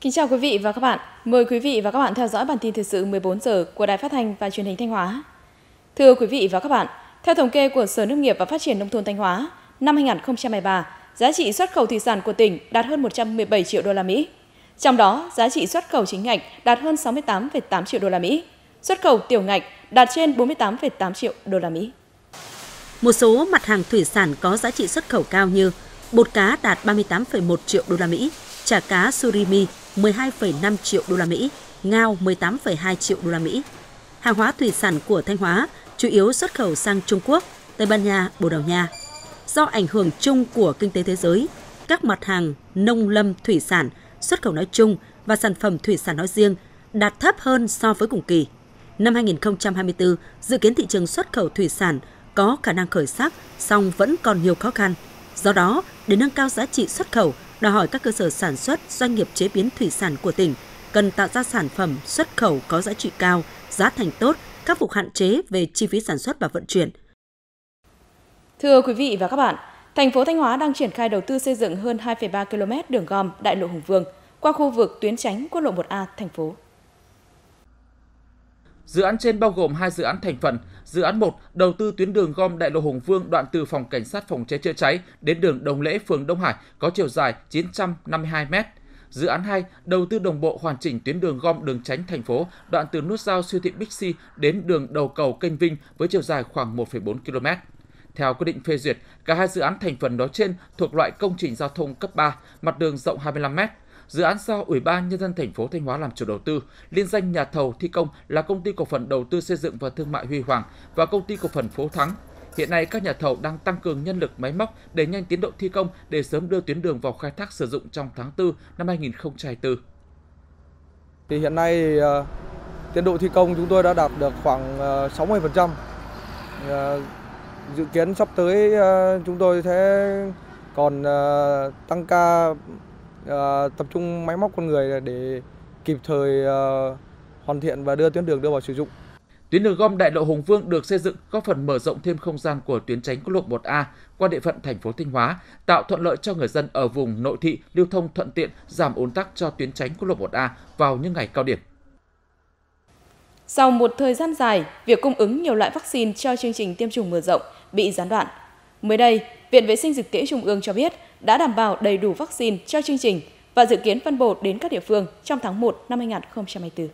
Kính chào quý vị và các bạn. Mời quý vị và các bạn theo dõi bản tin thời sự 14 giờ của Đài Phát thanh và Truyền hình Thanh Hóa. Thưa quý vị và các bạn, theo thống kê của Sở Nông nghiệp và Phát triển Nông thôn Thanh Hóa, năm 2023, giá trị xuất khẩu thủy sản của tỉnh đạt hơn 117 triệu đô la Mỹ. Trong đó, giá trị xuất khẩu chính ngạch đạt hơn 68,8 triệu đô la Mỹ, xuất khẩu tiểu ngạch đạt trên 48,8 triệu đô la Mỹ. Một số mặt hàng thủy sản có giá trị xuất khẩu cao như bột cá đạt 38,1 triệu đô la Mỹ, chả cá surimi 12,5 triệu đô la Mỹ, ngao 18,2 triệu đô la Mỹ. Hàng hóa thủy sản của Thanh Hóa chủ yếu xuất khẩu sang Trung Quốc, Tây Ban Nha, Bồ Đào Nha. Do ảnh hưởng chung của kinh tế thế giới, các mặt hàng nông lâm thủy sản, xuất khẩu nói chung và sản phẩm thủy sản nói riêng đạt thấp hơn so với cùng kỳ. Năm 2024, dự kiến thị trường xuất khẩu thủy sản có khả năng khởi sắc, song vẫn còn nhiều khó khăn. Do đó, để nâng cao giá trị xuất khẩu, đòi hỏi các cơ sở sản xuất, doanh nghiệp chế biến thủy sản của tỉnh cần tạo ra sản phẩm xuất khẩu có giá trị cao, giá thành tốt, khắc phục hạn chế về chi phí sản xuất và vận chuyển. Thưa quý vị và các bạn, thành phố Thanh Hóa đang triển khai đầu tư xây dựng hơn 2,3 km đường gom đại lộ Hùng Vương qua khu vực tuyến tránh quốc lộ 1A thành phố. Dự án trên bao gồm 2 dự án thành phần. Dự án 1 đầu tư tuyến đường gom đại lộ Hùng Vương đoạn từ phòng cảnh sát phòng cháy chữa cháy đến đường Đồng Lễ, phường Đông Hải có chiều dài 952 m. Dự án 2 đầu tư đồng bộ hoàn chỉnh tuyến đường gom đường tránh thành phố đoạn từ nút giao siêu thị Bixi đến đường đầu cầu kênh Vinh với chiều dài khoảng 1,4 km. Theo quyết định phê duyệt, cả hai dự án thành phần nói trên thuộc loại công trình giao thông cấp 3, mặt đường rộng 25 m. Dự án do Ủy ban Nhân dân thành phố Thanh Hóa làm chủ đầu tư, liên danh nhà thầu thi công là Công ty Cổ phần Đầu tư Xây dựng và Thương mại Huy Hoàng và Công ty Cổ phần Phú Thắng. Hiện nay, các nhà thầu đang tăng cường nhân lực máy móc để nhanh tiến độ thi công để sớm đưa tuyến đường vào khai thác sử dụng trong tháng 4 năm 2024. Thì hiện nay tiến độ thi công chúng tôi đã đạt được khoảng 60%. Dự kiến sắp tới chúng tôi sẽ còn tăng ca tập trung máy móc con người để kịp thời hoàn thiện và đưa tuyến đường đưa vào sử dụng. Tuyến đường gom đại lộ Hùng Vương được xây dựng góp phần mở rộng thêm không gian của tuyến tránh quốc lộ 1A qua địa phận thành phố Thanh Hóa, tạo thuận lợi cho người dân ở vùng nội thị lưu thông thuận tiện, giảm ùn tắc cho tuyến tránh quốc lộ 1A vào những ngày cao điểm. Sau một thời gian dài, việc cung ứng nhiều loại vaccine cho chương trình tiêm chủng mở rộng bị gián đoạn. Mới đây, Viện Vệ sinh Dịch tễ Trung ương cho biết đã đảm bảo đầy đủ vaccine cho chương trình và dự kiến phân bổ đến các địa phương trong tháng 1 năm 2024.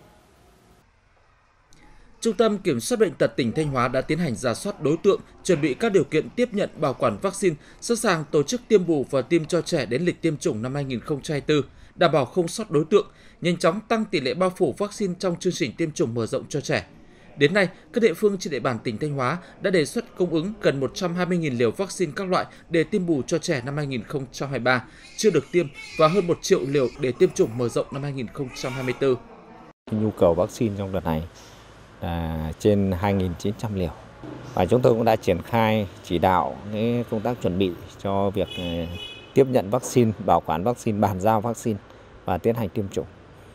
Trung tâm Kiểm soát Bệnh tật tỉnh Thanh Hóa đã tiến hành rà soát đối tượng, chuẩn bị các điều kiện tiếp nhận bảo quản vaccine, sẵn sàng tổ chức tiêm bù và tiêm cho trẻ đến lịch tiêm chủng năm 2024, đảm bảo không sót đối tượng, nhanh chóng tăng tỷ lệ bao phủ vaccine trong chương trình tiêm chủng mở rộng cho trẻ. Đến nay, các địa phương trên địa bàn tỉnh Thanh Hóa đã đề xuất cung ứng gần 120.000 liều vaccine các loại để tiêm bù cho trẻ năm 2023, chưa được tiêm và hơn 1 triệu liều để tiêm chủng mở rộng năm 2024. Nhu cầu vaccine trong đợt này là trên 2.900 liều. Và chúng tôi cũng đã triển khai chỉ đạo công tác chuẩn bị cho việc tiếp nhận vaccine, bảo quản vaccine, bàn giao vaccine và tiến hành tiêm chủng.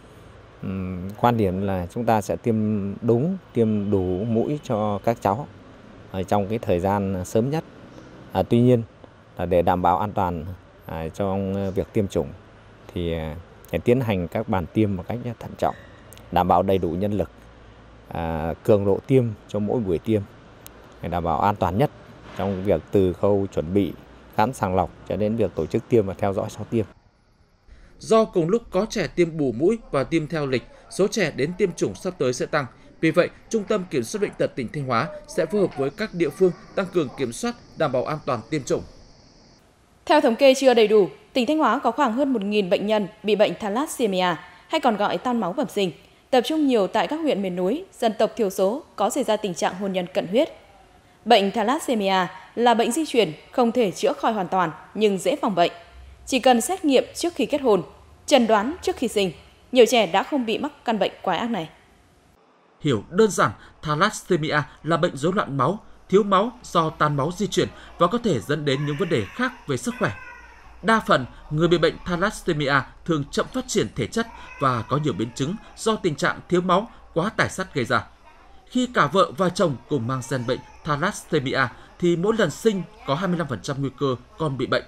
Quan điểm là chúng ta sẽ tiêm đúng, tiêm đủ mũi cho các cháu trong cái thời gian sớm nhất. Tuy nhiên là để đảm bảo an toàn trong việc tiêm chủng thì để tiến hành các bàn tiêm một cách thận trọng, đảm bảo đầy đủ nhân lực, cường độ tiêm cho mỗi buổi tiêm, để đảm bảo an toàn nhất trong việc từ khâu chuẩn bị, khám sàng lọc cho đến việc tổ chức tiêm và theo dõi sau tiêm. Do cùng lúc có trẻ tiêm bù mũi và tiêm theo lịch, số trẻ đến tiêm chủng sắp tới sẽ tăng. Vì vậy, Trung tâm Kiểm soát Bệnh tật tỉnh Thanh Hóa sẽ phối hợp với các địa phương tăng cường kiểm soát, đảm bảo an toàn tiêm chủng. Theo thống kê chưa đầy đủ, tỉnh Thanh Hóa có khoảng hơn 1.000 bệnh nhân bị bệnh thalassemia hay còn gọi tan máu bẩm sinh, tập trung nhiều tại các huyện miền núi, dân tộc thiểu số có xảy ra tình trạng hôn nhân cận huyết. Bệnh thalassemia là bệnh di truyền không thể chữa khỏi hoàn toàn nhưng dễ phòng bệnh. Chỉ cần xét nghiệm trước khi kết hôn, chẩn đoán trước khi sinh, nhiều trẻ đã không bị mắc căn bệnh quái ác này. Hiểu đơn giản, thalassemia là bệnh rối loạn máu, thiếu máu do tan máu di chuyển và có thể dẫn đến những vấn đề khác về sức khỏe. Đa phần, người bị bệnh thalassemia thường chậm phát triển thể chất và có nhiều biến chứng do tình trạng thiếu máu, quá tải sắt gây ra. Khi cả vợ và chồng cùng mang gen bệnh thalassemia thì mỗi lần sinh có 25% nguy cơ con bị bệnh.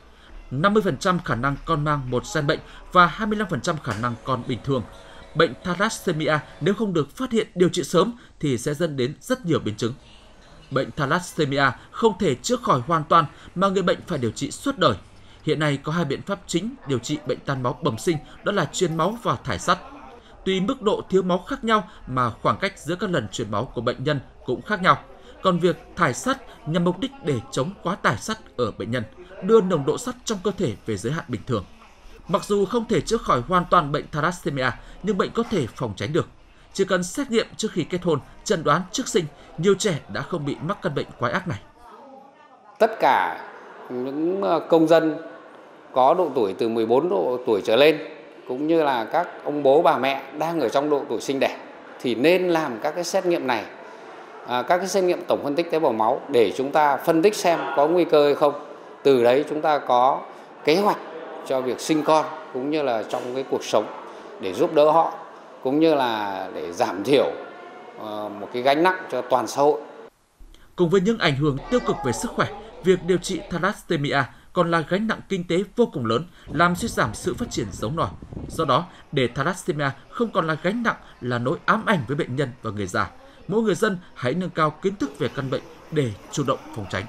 50% khả năng con mang một gen bệnh và 25% khả năng con bình thường. Bệnh thalassemia nếu không được phát hiện điều trị sớm thì sẽ dẫn đến rất nhiều biến chứng. Bệnh thalassemia không thể chữa khỏi hoàn toàn mà người bệnh phải điều trị suốt đời. Hiện nay có 2 biện pháp chính điều trị bệnh tan máu bẩm sinh, đó là truyền máu và thải sắt. Tùy mức độ thiếu máu khác nhau mà khoảng cách giữa các lần truyền máu của bệnh nhân cũng khác nhau. Còn việc thải sắt nhằm mục đích để chống quá tải sắt ở bệnh nhân, đưa nồng độ sắt trong cơ thể về giới hạn bình thường. Mặc dù không thể chữa khỏi hoàn toàn bệnh thalassemia, nhưng bệnh có thể phòng tránh được. Chỉ cần xét nghiệm trước khi kết hôn, chẩn đoán trước sinh, nhiều trẻ đã không bị mắc căn bệnh quái ác này. Tất cả những công dân có độ tuổi từ 14 độ tuổi trở lên, cũng như là các ông bố bà mẹ đang ở trong độ tuổi sinh đẻ, thì nên làm các cái xét nghiệm này, các cái xét nghiệm tổng phân tích tế bào máu để chúng ta phân tích xem có nguy cơ hay không. Từ đấy chúng ta có kế hoạch cho việc sinh con cũng như là trong cái cuộc sống để giúp đỡ họ, cũng như là để giảm thiểu một cái gánh nặng cho toàn xã hội. Cùng với những ảnh hưởng tiêu cực về sức khỏe, việc điều trị thalassemia còn là gánh nặng kinh tế vô cùng lớn, làm suy giảm sự phát triển giống nòi. Do đó, để thalassemia không còn là gánh nặng, là nỗi ám ảnh với bệnh nhân và người già, mỗi người dân hãy nâng cao kiến thức về căn bệnh để chủ động phòng tránh.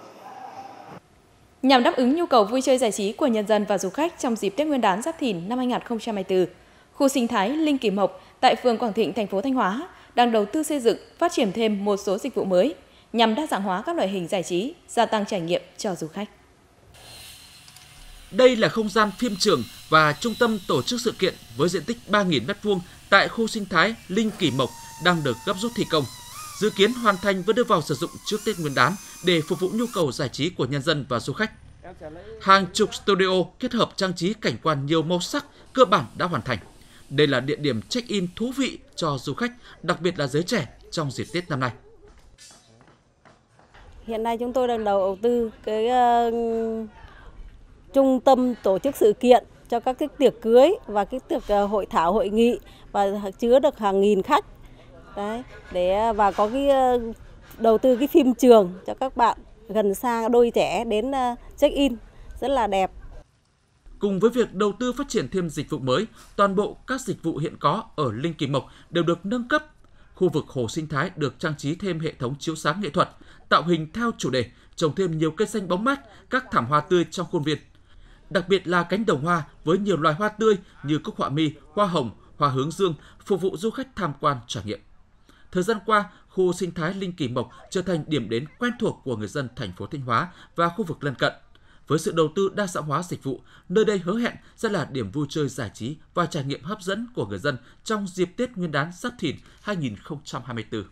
Nhằm đáp ứng nhu cầu vui chơi giải trí của nhân dân và du khách trong dịp Tết Nguyên đán Giáp Thìn năm 2024, khu sinh thái Linh Kỳ Mộc tại phường Quảng Thịnh, thành phố Thanh Hóa đang đầu tư xây dựng, phát triển thêm một số dịch vụ mới nhằm đa dạng hóa các loại hình giải trí, gia tăng trải nghiệm cho du khách. Đây là không gian phim trường và trung tâm tổ chức sự kiện với diện tích 3.000 m² tại khu sinh thái Linh Kỳ Mộc đang được gấp rút thi công. Dự kiến hoàn thành và đưa vào sử dụng trước Tết Nguyên đán để phục vụ nhu cầu giải trí của nhân dân và du khách. Hàng chục studio kết hợp trang trí cảnh quan nhiều màu sắc cơ bản đã hoàn thành. Đây là địa điểm check-in thú vị cho du khách, đặc biệt là giới trẻ trong dịp Tết năm nay. Hiện nay chúng tôi đang đầu tư cái trung tâm tổ chức sự kiện cho các cái tiệc cưới và cái tiệc hội thảo hội nghị và chứa được hàng nghìn khách. Đấy, và có cái đầu tư cái phim trường cho các bạn gần xa đôi trẻ đến check-in rất là đẹp. Cùng với việc đầu tư phát triển thêm dịch vụ mới, toàn bộ các dịch vụ hiện có ở Linh Kỳ Mộc đều được nâng cấp. Khu vực hồ sinh thái được trang trí thêm hệ thống chiếu sáng nghệ thuật, tạo hình theo chủ đề, trồng thêm nhiều cây xanh bóng mát, các thảm hoa tươi trong khuôn viên. Đặc biệt là cánh đồng hoa với nhiều loài hoa tươi như cúc họa mi, hoa hồng, hoa hướng dương phục vụ du khách tham quan trải nghiệm. Thời gian qua, khu sinh thái Linh Kỳ Mộc trở thành điểm đến quen thuộc của người dân thành phố Thanh Hóa và khu vực lân cận. Với sự đầu tư đa dạng hóa dịch vụ, nơi đây hứa hẹn sẽ là điểm vui chơi giải trí và trải nghiệm hấp dẫn của người dân trong dịp Tết Nguyên đán Giáp Thìn 2024.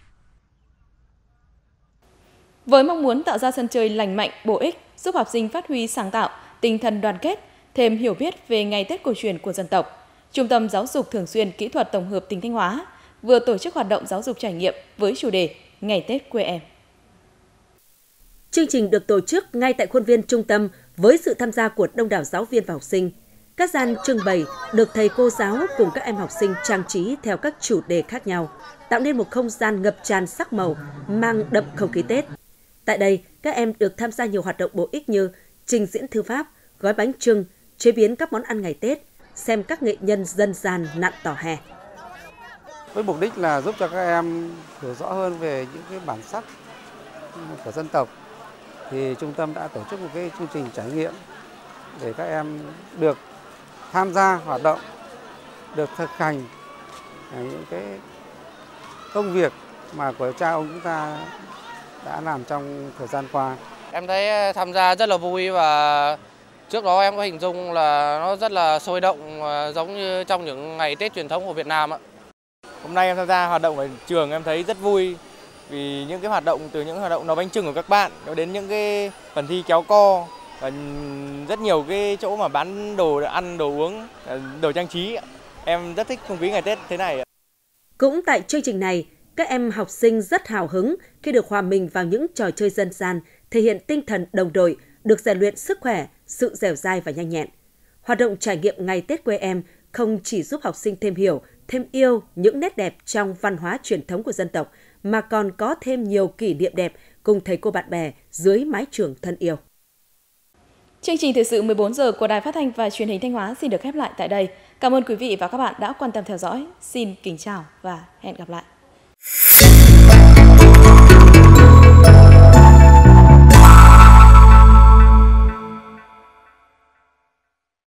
Với mong muốn tạo ra sân chơi lành mạnh, bổ ích, giúp học sinh phát huy sáng tạo, tinh thần đoàn kết, thêm hiểu biết về ngày Tết cổ truyền của dân tộc, Trung tâm Giáo dục Thường xuyên Kỹ thuật Tổng hợp tỉnh Thanh Hóa vừa tổ chức hoạt động giáo dục trải nghiệm với chủ đề Ngày Tết quê em. Chương trình được tổ chức ngay tại khuôn viên trung tâm với sự tham gia của đông đảo giáo viên và học sinh. Các gian trưng bày được thầy cô giáo cùng các em học sinh trang trí theo các chủ đề khác nhau, tạo nên một không gian ngập tràn sắc màu, mang đậm không khí Tết. Tại đây, các em được tham gia nhiều hoạt động bổ ích như trình diễn thư pháp, gói bánh chưng, chế biến các món ăn ngày Tết, xem các nghệ nhân dân gian nặn tò he. Với mục đích là giúp cho các em hiểu rõ hơn về những cái bản sắc của dân tộc, thì trung tâm đã tổ chức một cái chương trình trải nghiệm để các em được tham gia hoạt động, được thực hành những cái công việc mà của cha ông chúng ta đã làm trong thời gian qua. Em thấy tham gia rất là vui và trước đó em có hình dung là nó rất là sôi động giống như trong những ngày Tết truyền thống của Việt Nam ạ. Hôm nay em tham gia hoạt động ở trường em thấy rất vui vì những cái hoạt động từ những hoạt động nấu bánh chưng của các bạn đến những cái phần thi kéo co và rất nhiều cái chỗ mà bán đồ ăn, đồ uống, đồ trang trí. Em rất thích không khí ngày Tết thế này. Cũng tại chương trình này, các em học sinh rất hào hứng khi được hòa mình vào những trò chơi dân gian, thể hiện tinh thần đồng đội, được rèn luyện sức khỏe, sự dẻo dai và nhanh nhẹn. Hoạt động trải nghiệm ngày Tết quê em không chỉ giúp học sinh thêm hiểu, thêm yêu những nét đẹp trong văn hóa truyền thống của dân tộc, mà còn có thêm nhiều kỷ niệm đẹp cùng thầy cô bạn bè dưới mái trường thân yêu. Chương trình thời sự 14 giờ của Đài Phát thanh và Truyền hình Thanh Hóa xin được khép lại tại đây. Cảm ơn quý vị và các bạn đã quan tâm theo dõi. Xin kính chào và hẹn gặp lại.